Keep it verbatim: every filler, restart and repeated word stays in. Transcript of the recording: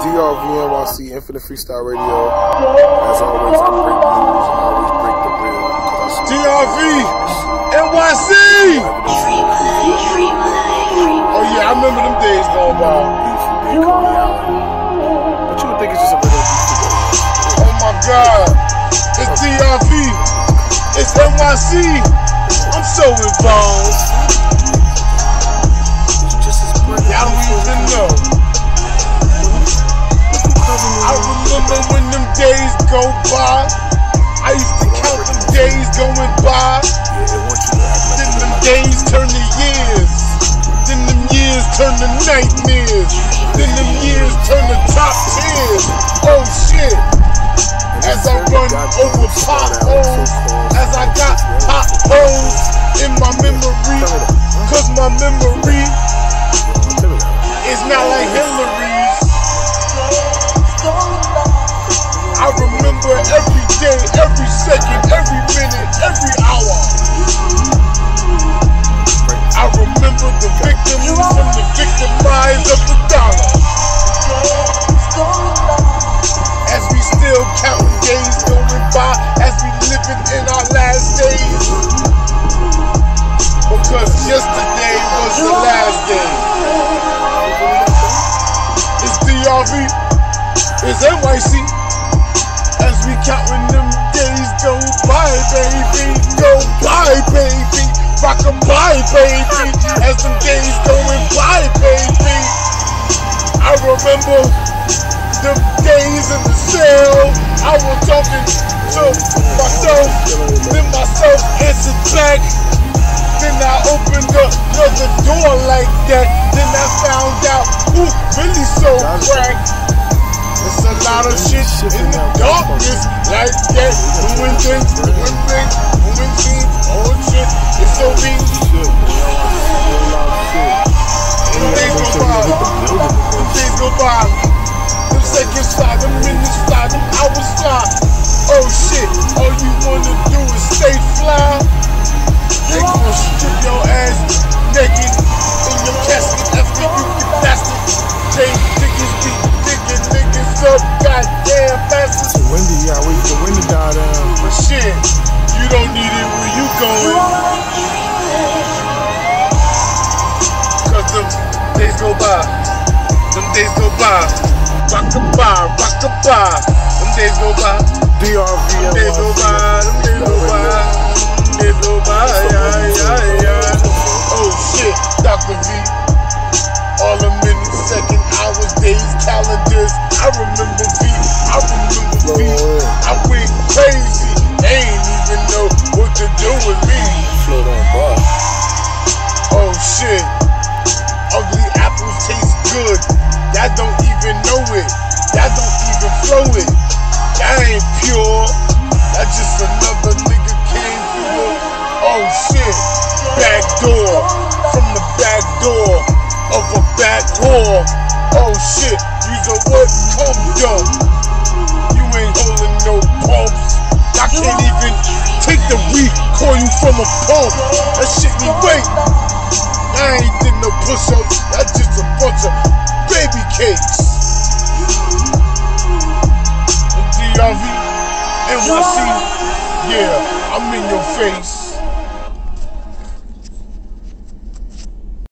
D R V N Y C Infinite Freestyle Radio. As always, I break news and always break the real. D R V N Y C! Oh yeah, I remember them days going by. But you would think it's just a little beef. Oh my God. It's D R V. It's N Y C. I'm so involved. Y'all don't even know. I remember when them days go by. I used to count them days going by. Then them days turn to years. Then them years turn to nightmares. Then them years turn to top tears. Oh shit. As I run over potholes, as I got potholes in my memory, cause my memory is not like Hillary's. I remember every day, every second, every minute, every hour. I remember the victims from the victimized of the dollar. As we still counting days going by, as we living in our last days. Because yesterday was the last day. It's D R V, it's N Y C. As we counting them days go by, baby, go by, baby. Rock 'em by, baby. As them days going by, baby. I remember them days in the cell. I was talking to myself, then myself answered back. Then I opened up another door like that. Then I found out who's really so cracked. It's a lot of shit in the darkness like that. Doing things, doing things, doing things, all shit. It's so easy. Them days go by. Them days go by. Them seconds fly, them minutes fly, them hours fly. Oh shit, all you wanna do is stay fly. They gon' strip your ass naked in your casket after you get blasted. Change niggas be digging niggas up, goddamn bastards. It's windy, yeah, wait for the wind to die down. But shit, you don't need it where you going. Cause them days go by, them days go by. Rock-a-bye, rock-a-bye, them days go by. D R V N Y C. Them days go by, them days go by. Them days go by, yeah, yeah, yeah. Oh shit, Doctor V. All the minutes, seconds, hours, days, calendars. I remember V, I remember V. I went crazy, they ain't even know what to do with me. Float on by. Oh shit, ugly apples taste good. Y'all don't even know it. Y'all don't even flow it. Y'all ain't pure. That's just another nigga came through the, oh shit, back door. From the back door of a back whore. Oh shit, you's a what cum dump. You ain't holding no pumps. I can't even take the recoil from a pump. That shit me wait. I ain't did no push-ups. That's just a bunch of baby cakes. D R V N Y C, yeah, I'm in your face.